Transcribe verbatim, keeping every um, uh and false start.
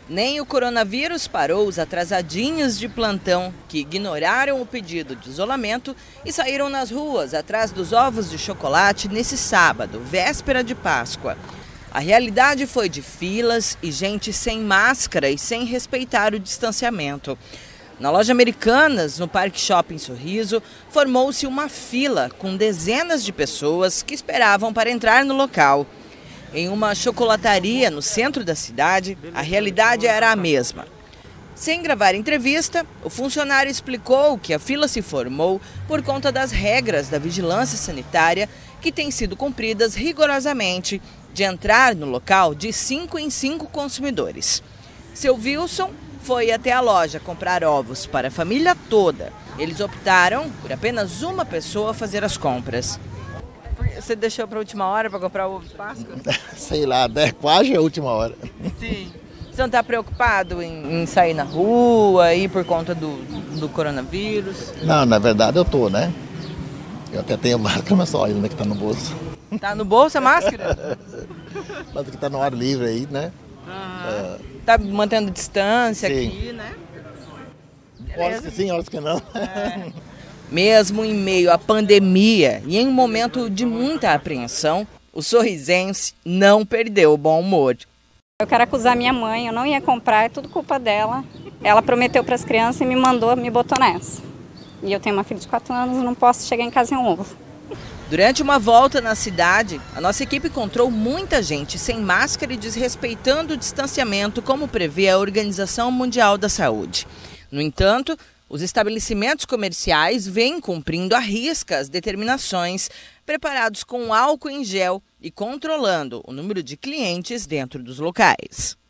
Nem o coronavírus parou os atrasadinhos de plantão, que ignoraram o pedido de isolamento e saíram nas ruas atrás dos ovos de chocolate nesse sábado, véspera de Páscoa. A realidade foi de filas e gente sem máscara e sem respeitar o distanciamento. Na loja Americanas, no Parque Shopping Sorriso, formou-se uma fila com dezenas de pessoas que esperavam para entrar no local. Em uma chocolataria no centro da cidade, a realidade era a mesma. Sem gravar entrevista, o funcionário explicou que a fila se formou por conta das regras da vigilância sanitária que têm sido cumpridas rigorosamente de entrar no local de cinco em cinco consumidores. Seu Wilson foi até a loja comprar ovos para a família toda. Eles optaram por apenas uma pessoa fazer as compras. Você deixou para a última hora para comprar o ovo de Páscoa? Sei lá, né? Quase a última hora. Sim. Você não está preocupado em, em sair na rua, ir por conta do, do coronavírus? Não, na verdade eu tô, né? Eu até tenho máscara, mas só ainda que tá no bolso. Tá no bolso a máscara? Mas que tá no ar livre aí, né? Uhum. É... Tá mantendo distância. Sim. Aqui, né? Horas que sim, horas que não. É. Mesmo em meio à pandemia e em um momento de muita apreensão, o sorrisense não perdeu o bom humor. Eu quero acusar minha mãe, eu não ia comprar, é tudo culpa dela. Ela prometeu para as crianças e me mandou, me botou nessa. E eu tenho uma filha de quatro anos e não posso chegar em casa sem um ovo. Durante uma volta na cidade, a nossa equipe encontrou muita gente sem máscara e desrespeitando o distanciamento, como prevê a Organização Mundial da Saúde. No entanto, os estabelecimentos comerciais vêm cumprindo à risca as determinações, preparados com álcool em gel e controlando o número de clientes dentro dos locais.